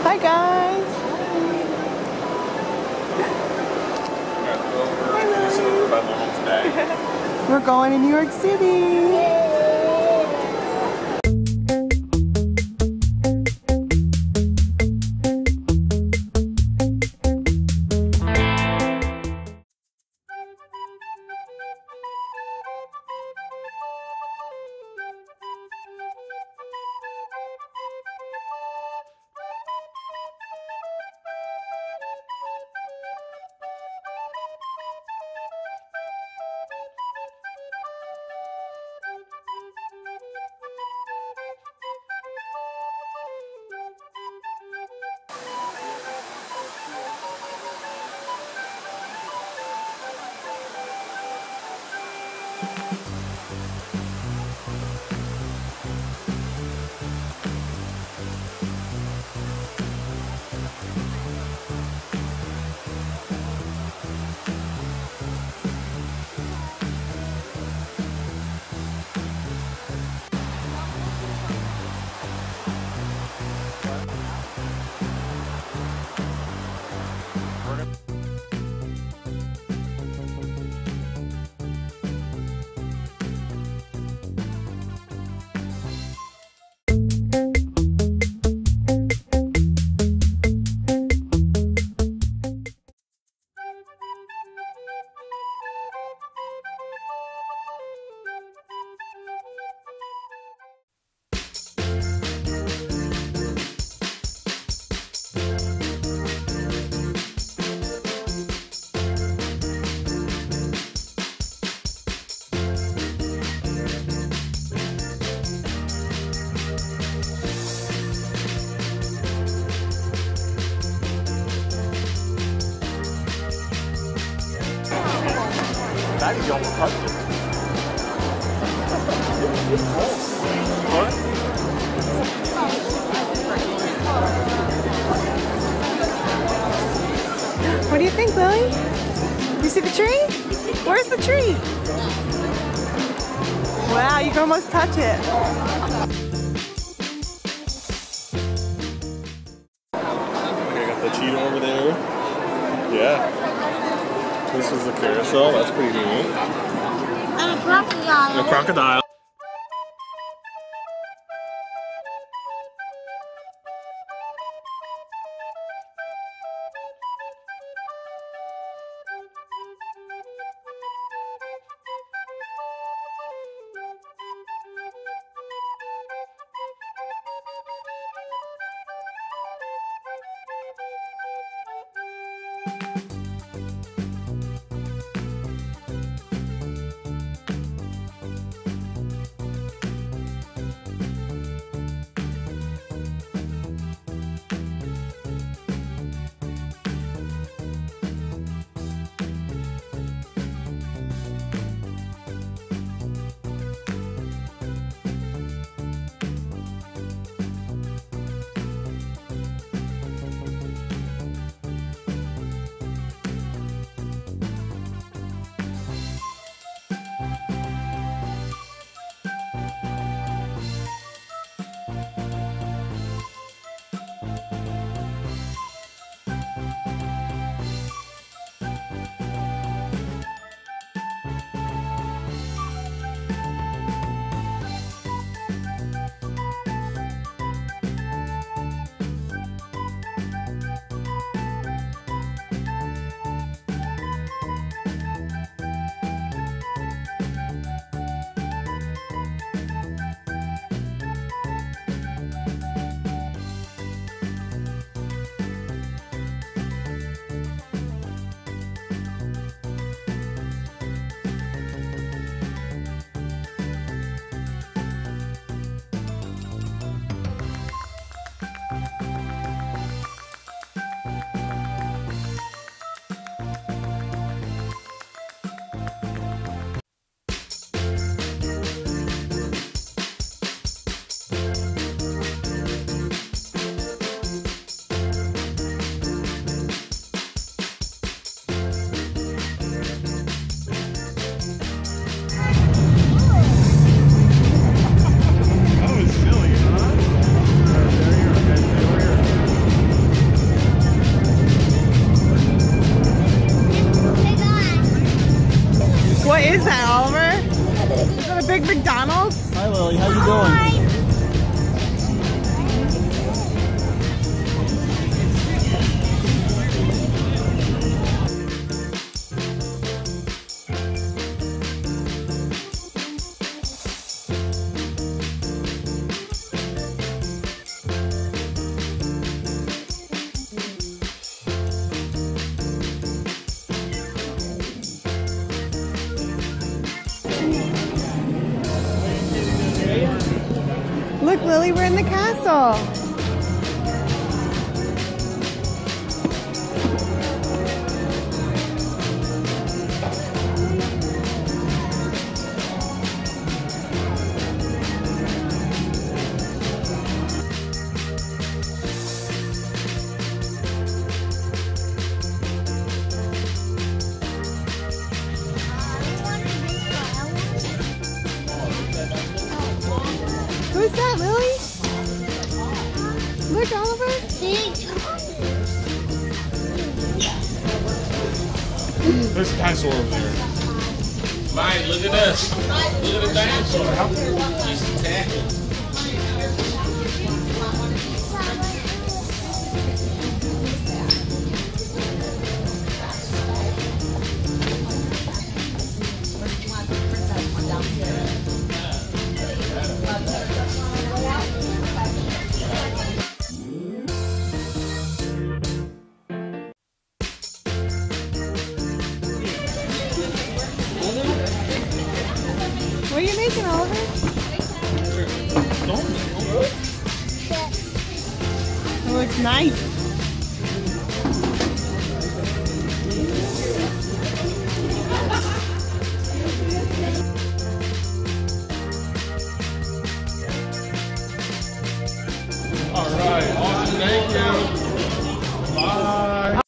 Hi guys. We're going to New York City. You almost touched it. What? What do you think, Lily? You see the tree? Where's the tree? Wow, you can almost touch it. Okay, got the cheetah over there. Yeah. This is the carousel. That's pretty neat. And a crocodile. A crocodile. how you doing? Look, Lily, we're in the castle. Who's that, Lily? Look, Oliver. There's a dinosaur over there. Mike, look at this. Look at the dinosaur. He's attacking. What are you making, Oliver? It looks nice. All right, awesome. Thank you. Bye.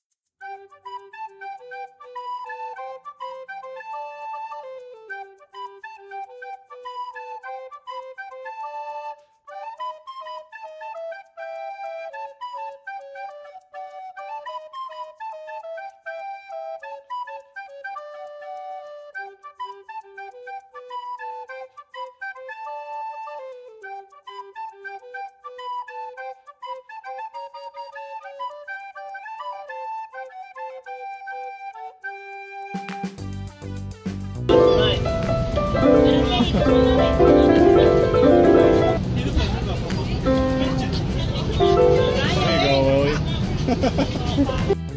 There you go, Lily.